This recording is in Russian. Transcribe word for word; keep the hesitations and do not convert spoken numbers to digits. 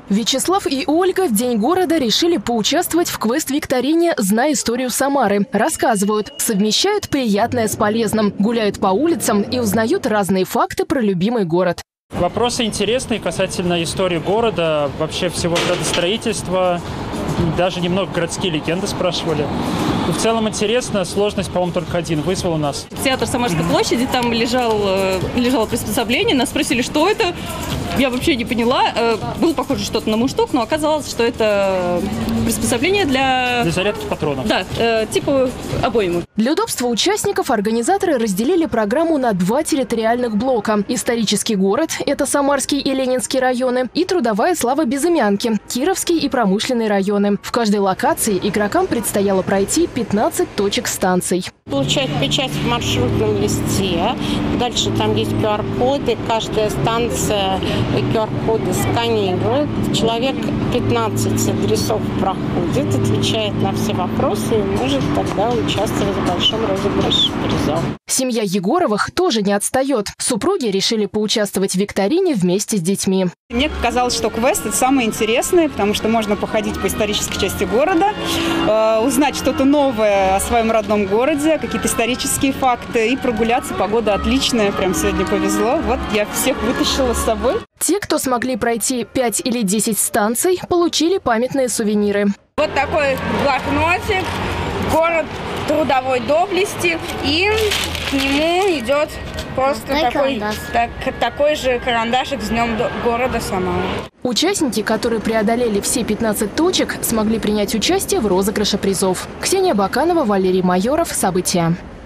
Вячеслав и Ольга в День города решили поучаствовать в квест-викторине «Знай историю Самары». Рассказывают, совмещают приятное с полезным, гуляют по улицам и узнают разные факты про любимый город. Вопросы интересные касательно истории города, вообще всего градостроительства. Даже немного городские легенды спрашивали. В целом интересно, сложность, по-моему, только один вызвал у нас. Театр Самарской площади, там лежал, лежало приспособление, нас спросили, что это. Я вообще не поняла. Было похоже что-то на мундштук, но оказалось, что это приспособление для... Для зарядки патронов. Да, типа обоймы. Для удобства участников организаторы разделили программу на два территориальных блока. Исторический город – это Самарский и Ленинский районы, и трудовая слава Безымянки – Кировский и промышленный районы. В каждой локации игрокам предстояло пройти пятнадцать точек станций. Получать печать в маршрутном листе. Дальше там есть ку ар коды. Каждая станция ку ар коды сканирует. Человек пятнадцать адресов проходит, отвечает на все вопросы и может тогда участвовать в большом розыгрыше призов. Семья Егоровых тоже не отстает. Супруги решили поучаствовать в викторине вместе с детьми. Мне казалось, что квест – это самое интересное, потому что можно походить по исторической части города, э, узнать что-то новое о своем родном городе, какие-то исторические факты и прогуляться. Погода отличная, прям сегодня повезло. Вот я всех вытащила с собой. Те, кто смогли пройти пять или десять станций, получили памятные сувениры. Вот такой блокнотик, город трудовой доблести, и к нему идет просто такой, так, такой же карандашик с днем города Самары. Участники, которые преодолели все пятнадцать точек, смогли принять участие в розыгрыше призов. Ксения Баканова, Валерий Майоров. События.